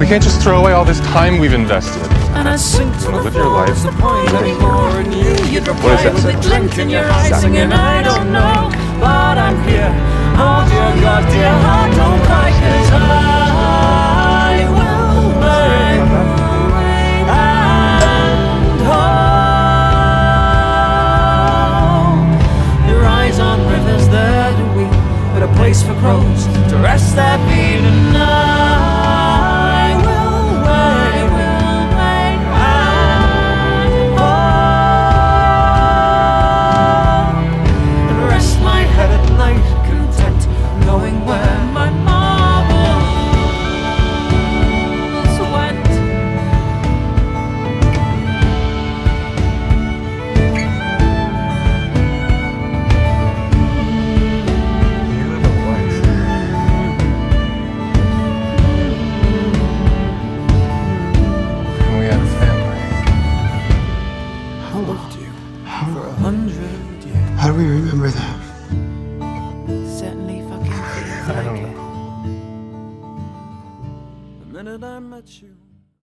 We can't just throw away all this time we've invested. And I sink to live your life. What's the point anymore? And you'd reply What is that? with a glint in your eye, singing, I don't know, but I'm here. Oh dear God, dear heart, don't cry, 'cause I will burn and hold your eyes on rivers that weep, but a place for crows to rest their feet. And I will wait and rest my head at night, content knowing where my marbles went. You live a life. And we had a family. How loved you For 100 years. How do we remember that? Certainly fucking feels I like don't it. know. The minute I met you.